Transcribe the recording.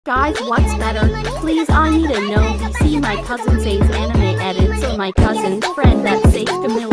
Guys, what's better? Please, I need to know. We see my cousin says anime edits, or my cousin's friend that says CAMILO.